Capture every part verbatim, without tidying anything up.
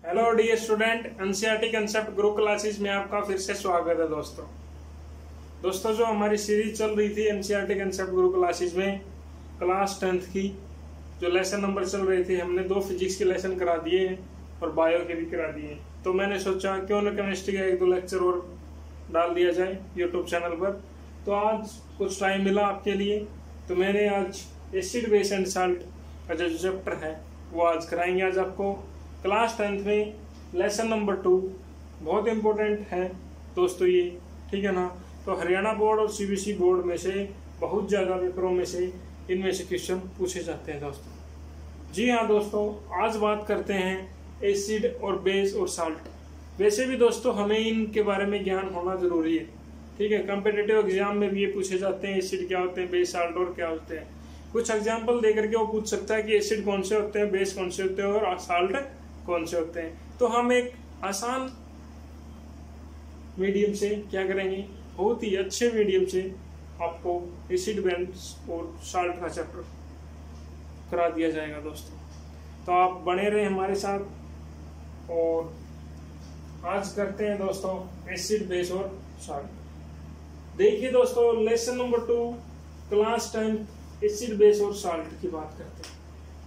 Hello dear student, NCERT concept group classes में आपका फिर से स्वागत है। दोस्तों दोस्तों जो हमारी सीरीज चल रही थी एनसीईआरटी कंसेप्ट ग्रुप क्लासेस में क्लास टेंथ की जो लेसन नंबर चल रहे थे, हमने दो फिजिक्स के लेसन करा दिए हैं और बायो के भी करा दिए हैं। तो मैंने सोचा क्यों ना केमिस्ट्री का एक दो लेक्चर और डाल दिया जाए यूट्यूब चैनल पर। तो आज कुछ टाइम मिला आपके लिए, तो मैंने आज एसिड बेस एंड साल्ट का जो चैप्टर है वो आज कराएंगे। आज आपको क्लास टेंथ में लेसन नंबर टू बहुत इम्पोर्टेंट है दोस्तों ये, ठीक है ना। तो हरियाणा बोर्ड और सीबीएसई बोर्ड में से बहुत ज़्यादा पेपरों में से इनमें से क्वेश्चन पूछे जाते हैं दोस्तों। जी हाँ दोस्तों, आज बात करते हैं एसिड और बेस और साल्ट। वैसे भी दोस्तों हमें इनके बारे में ज्ञान होना जरूरी है, ठीक है। कम्पिटिटिव एग्जाम में भी ये पूछे जाते हैं एसिड क्या होते हैं, बेस साल्ट और क्या होते हैं। कुछ एग्जाम्पल दे करके वो पूछ सकता है कि एसिड कौन से होते हैं, बेस कौन से होते हैं और साल्ट कौन से होते हैं। तो हम एक आसान मीडियम से क्या करेंगे, बहुत ही अच्छे मीडियम से आपको एसिड बेस और साल्ट का चैप्टर करा दिया जाएगा दोस्तों। तो आप बने रहे हमारे साथ और आज करते हैं दोस्तों एसिड बेस और साल्ट। देखिए दोस्तों, lesson number two class tenth acid base और साल्ट की बात करते हैं।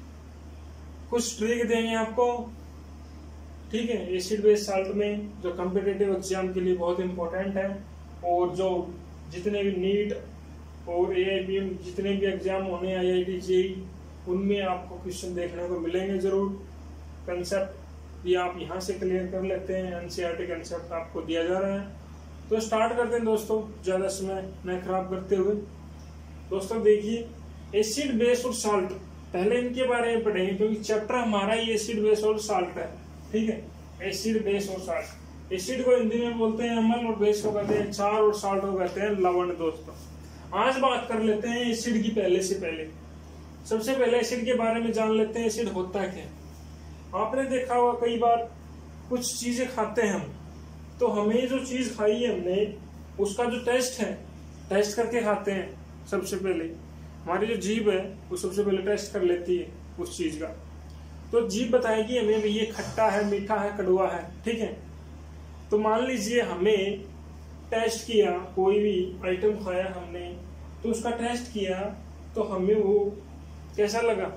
कुछ ट्रिक देंगे आपको, ठीक है। एसिड बेस साल्ट में जो कम्पिटिटिव एग्जाम के लिए बहुत इंपॉर्टेंट है और जो जितने भी नीट और एआईबीएम जितने भी एग्जाम होने आईआईटी जेईई उनमें आपको क्वेश्चन देखने को मिलेंगे जरूर। कंसेप्ट भी आप यहाँ से क्लियर कर लेते हैं, एनसीईआरटी कंसेप्ट आपको दिया जा रहा है। तो स्टार्ट करते हैं दोस्तों, ज्यादा समय न खराब करते हुए। दोस्तों देखिए, एसिड बेस और साल्ट पहले इनके बारे में पढ़ेंगे क्योंकि चैप्टर हमारा ही एसिड बेस और साल्ट है, ठीक है। एसिड बेस और साल्ट, एसिड को हिंदी में बोलते हैं अम्ल और बेस को कहते हैं क्षार और साल्ट को कहते हैं लवण। दोस्तों आज बात कर लेते हैं एसिड की। पहले से पहले सबसे पहले एसिड के बारे में जान लेते हैं एसिड होता क्या। आपने देखा होगा कई बार कुछ चीजें खाते हैं हम, तो हमें जो चीज खाई है हमने उसका जो टेस्ट है टेस्ट करके खाते हैं। सबसे पहले हमारी जो जीभ है वो सबसे पहले टेस्ट कर लेती है उस चीज का। तो जीभ बताएगी हमें भी ये खट्टा है, मीठा है, कड़वा है, ठीक है। तो मान लीजिए हमें टेस्ट किया, कोई भी आइटम खाया हमने तो उसका टेस्ट किया तो हमें वो कैसा लगा,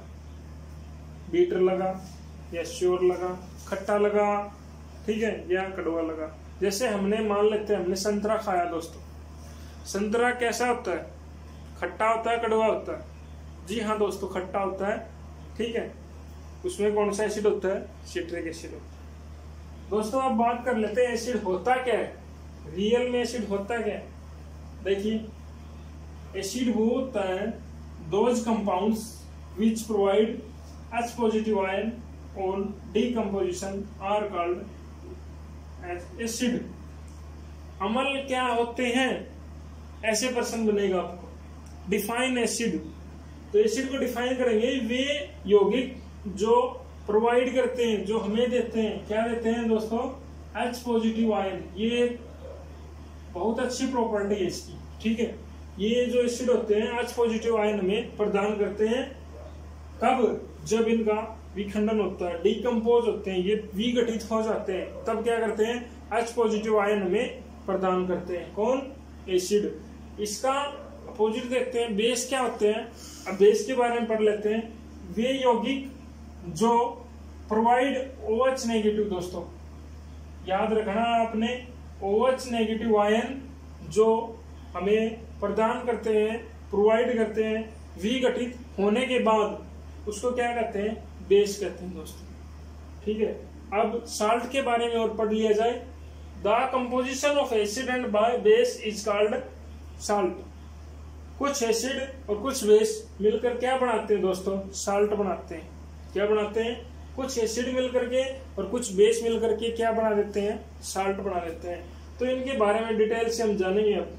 बीटर लगा या श्योर लगा, खट्टा लगा, ठीक है, या कड़वा लगा। जैसे हमने मान लेते हैं हमने संतरा खाया दोस्तों, संतरा कैसा होता है, खट्टा होता है, कड़वा होता है। जी हाँ दोस्तों, खट्टा होता है, ठीक है। उसमें कौन सा एसिड होता है, सिट्रिक एसिड होता है। दोस्तों अब बात कर लेते हैं एसिड होता क्या है, रियल में एसिड होता क्या है। देखिए, एसिड वो होता है those compounds which provide H positive ion on decomposition are called as acid. अम्ल क्या होते हैं, ऐसे पर्सन बनेगा आपको। डिफाइन एसिड, तो एसिड को डिफाइन करेंगे वे यौगिक जो प्रोवाइड करते हैं, जो हमें देते हैं, क्या देते हैं दोस्तों, एच पॉजिटिव आयन। ये बहुत अच्छी प्रॉपर्टी है इसकी, ठीक है। ये जो एसिड होते हैं एच पॉजिटिव आयन में प्रदान करते हैं। कब, जब इनका विखंडन होता है, डिकम्पोज होते हैं, ये विघटित हो जाते हैं, तब क्या करते हैं, एच पॉजिटिव आयन में प्रदान करते हैं। कौन, एसिड। इसका अपोजिट देखते हैं, बेस क्या होते हैं। अब बेस के बारे में पढ़ लेते हैं। वे यौगिक जो प्रोवाइड ओएच नेगेटिव, दोस्तों याद रखना आपने, ओएच नेगेटिव आयन जो हमें प्रदान करते हैं, प्रोवाइड करते हैं, विघटित होने के बाद उसको क्या कहते हैं, बेस कहते हैं दोस्तों, ठीक है। अब साल्ट के बारे में और पढ़ लिया जाए। The composition of acid and by base is called salt. कुछ एसिड और कुछ बेस मिलकर क्या बनाते हैं दोस्तों, साल्ट बनाते हैं। क्या बनाते हैं, कुछ एसिड मिलकर के और कुछ बेस मिलकर के क्या बना देते हैं, साल्ट बना देते हैं। तो इनके बारे में डिटेल से हम जानेंगे अब।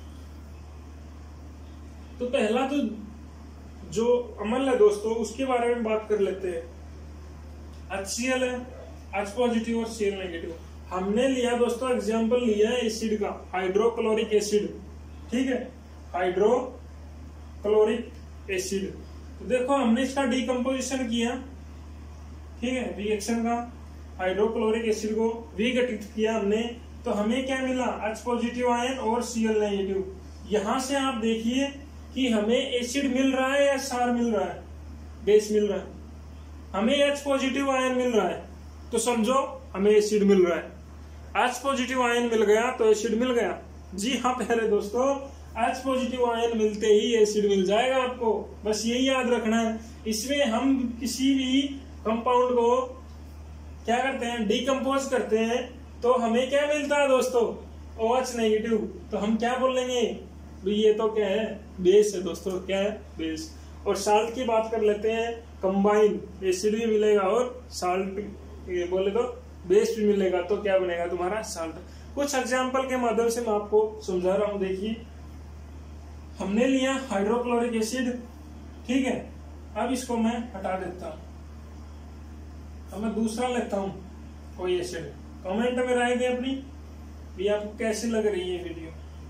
तो पहला तो जो अम्ल है दोस्तों उसके बारे में बात कर लेते हैं। HCl है, H पॉजिटिव और Cl नेगेटिव। हमने लिया दोस्तों एग्जांपल लिया है एसिड का, हाइड्रोक्लोरिक एसिड, ठीक है, हाइड्रोक्लोरिक एसिड। तो देखो हमने इसका डिकम्पोजिशन किया, ठीक है, रिएक्शन का हाइड्रोक्लोरिक एसिड को विघटित किया हमने, तो हमें क्या मिला, H पॉजिटिव आयन और Cl नेगेटिव। यहां से आप देखिए कि हमें एसिड मिल रहा है या क्षार मिल रहा है, बेस मिल रहा है। हमें H पॉजिटिव आयन मिल रहा है तो समझो हमें एसिड मिल रहा है। H पॉजिटिव आयन मिल गया तो एसिड मिल गया। जी हाँ प्यारे दोस्तों, H पॉजिटिव आयन मिलते ही एसिड मिल जाएगा आपको, बस यही याद रखना है। इसमें हम किसी भी कंपाउंड को क्या करते हैं, डिकम्पोज करते हैं, तो हमें क्या मिलता है दोस्तों, OH नेगेटिव। तो हम क्या बोलेंगे, ये तो क्या है, बेस है दोस्तों, क्या है, बेस। और साल्ट की बात कर लेते हैं, कंबाइन एसिड भी मिलेगा और साल्ट ये बोले तो बेस भी मिलेगा, तो क्या बनेगा तुम्हारा, साल्ट। कुछ एग्जाम्पल के माध्यम से मैं आपको समझा रहा हूं। देखिए हमने लिया हाइड्रोक्लोरिक एसिड, ठीक है। अब इसको मैं हटा देता हूं, अब मैं दूसरा लेता हूं कोई एसिड। कमेंट में राय दें अपनी भी आपको कैसी लग रही है वीडियो।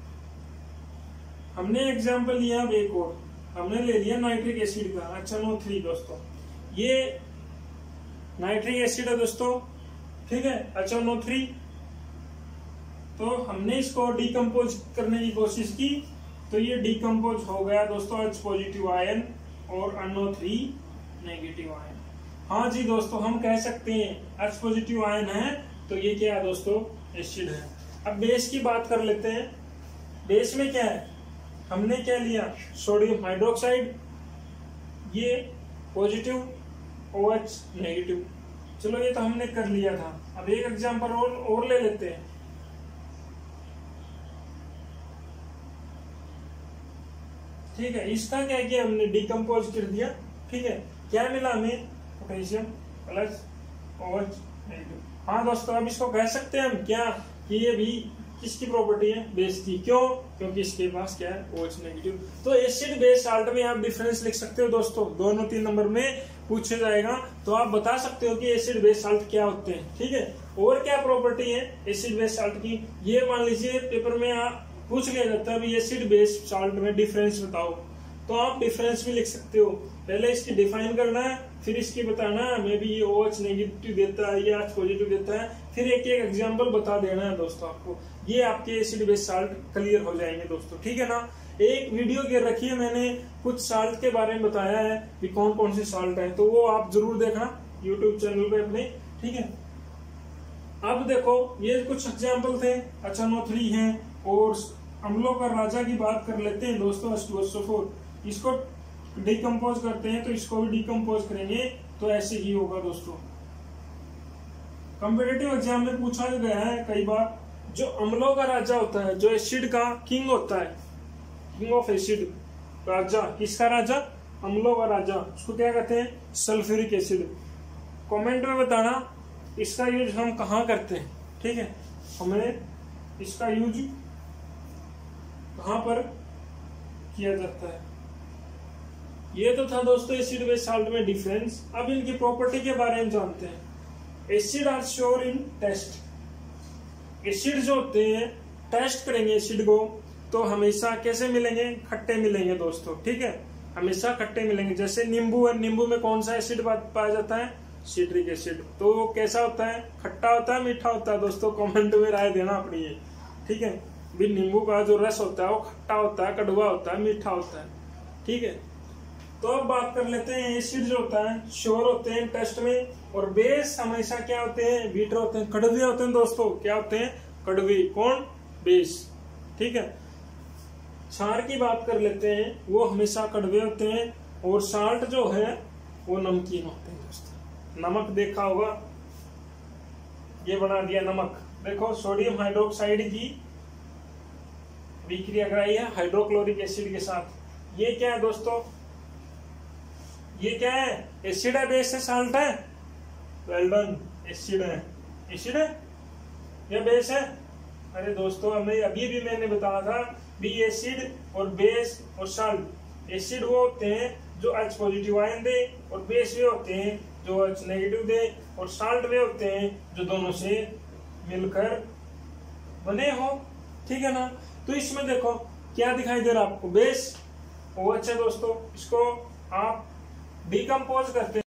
हमने एग्जाम्पल लिया, अब एक और हमने ले लिया नाइट्रिक एसिड का, एच एन ओ थ्री दोस्तों। ये नाइट्रिक एसिड है दोस्तों, ठीक है, एच एन ओ थ्री। तो हमने इसको डिकम्पोज करने की कोशिश की, तो ये डिकम्पोज हो गया दोस्तों H पॉजिटिव आयन और N O three negative ion. हाँ जी दोस्तों, हम कह सकते हैं H पॉजिटिव आयन है तो ये क्या है दोस्तों, एसिड है। अब बेस की बात कर लेते हैं। बेस में क्या है, हमने क्या लिया, सोडियम हाइड्रोक्साइड, ये पॉजिटिव, OH नेगेटिव। चलो ये तो हमने कर लिया था। अब एक एग्जांपल और, और ले लेते हैं। ठीक है, इसका क्या किया हमने, डिकम्पोज कर दिया, ठीक है। क्या मिला हमें, पोटेशियम प्लस OH नेगेटिव। हाँ दोस्तों, अब इसको कह सकते हैं हम क्या कि ये भी किसकी प्रॉपर्टी है, बेस की। क्यों, क्योंकि इसके पास क्या है, OH नेगेटिव। तो एसिड बेस साल्ट में आप डिफरेंस लिख सकते हो दोस्तों, दोनों तीन नंबर में पूछा जाएगा तो आप बता सकते हो कि एसिड बेस साल्ट क्या होते हैं, ठीक है। और क्या प्रॉपर्टी है एसिड बेस साल्ट की, ये मान लीजिए पेपर में आप पूछ लिया जाता है एसिड बेस साल्ट में डिफरेंस बताओ, तो आप डिफरेंस भी लिख सकते हो। पहले इसकी डिफाइन करना है, फिर इसकी बताना है मे बी ये OH नेगेटिव देता है या H पॉजिटिव देता है, फिर एक एक एग्जांपल बता देना है दोस्तों आपको। ये आपके एसिड बेस साल्ट क्लियर हो जाएंगे दोस्तों, ठीक है ना। एक वीडियो के रखी है मैंने, कुछ साल्ट के बारे में बताया है कि कौन कौन से साल्ट है, तो वो आप जरूर देखना यूट्यूब चैनल पे अपने, ठीक है। अब देखो ये कुछ एग्जाम्पल थे, एच एन ओ थ्री है। और अम्लों का राजा की बात कर लेते हैं दोस्तों, H two S O four. इसको डिकम्पोज करते हैं तो इसको भी डिकम्पोज करेंगे तो ऐसे ही होगा दोस्तों। कॉम्पिटिटिव एग्जाम में पूछा गया है कई बार, जो अम्लों का राजा होता है, जो एसिड का किंग होता है, किंग ऑफ एसिड, राजा, किसका राजा, अम्लों का राजा, उसको क्या कहते हैं, सल्फ्यूरिक एसिड। कमेंट में बताना इसका यूज हम कहाँ करते हैं, ठीक है। हमें इसका यूज कहाँ पर किया जाता है। ये तो था दोस्तों एसिड बेस साल्ट में डिफरेंस। अब इनकी प्रॉपर्टी के बारे में जानते हैं। Acid are sour in taste. Acid जो होते हैं, टेस्ट करेंगे एसिड को तो हमेशा कैसे मिलेंगे, खट्टे मिलेंगे दोस्तों, ठीक है, हमेशा खट्टे मिलेंगे। जैसे नींबू है, नींबू में कौन सा एसिड पाया जाता है, सिट्रिक एसिड। तो वो कैसा होता है, खट्टा होता है, मीठा होता है दोस्तों। कमेंट में राय देना अपनी है, ठीक है। भी नींबू का जो रस होता है वो खट्टा होता है, कड़वा होता है, मीठा होता है, ठीक है। तो अब बात कर लेते हैं, एसिड जो होता है श्योर होते हैं टेस्ट में, और बेस हमेशा क्या होते हैं, बीटर होते हैं, कड़वे होते हैं दोस्तों। क्या होते हैं, कड़वे, कौन, बेस, ठीक है। क्षार की बात कर लेते हैं, वो हमेशा कड़वे होते हैं। और साल्ट जो है वो नमकीन होते हैं दोस्तों। नमक देखा होगा, ये बना दिया नमक। देखो सोडियम हाइड्रोक्साइड की विक्रिया कराई है हाइड्रोक्लोरिक एसिड के साथ। ये क्या है दोस्तों, ये क्या है, एसिड है, बेस है, साल्ट है, वेल डन, एसिड है। एसिड है या बेस है, अरे दोस्तों हमें अभी भी मैंने बताया था भी एसिड और बेस और साल्ट। एसिड वो होते हैं जो H पॉजिटिव आयन दे, और बेस वे होते हैं जो H नेगेटिव दे, और साल्ट वे होते हैं जो दोनों से मिलकर बने हो, ठीक है ना। तो इसमें देखो क्या दिखाई दे रहा है आपको, बेस OH है दोस्तों। इसको आप डिकम्पोज करते हैं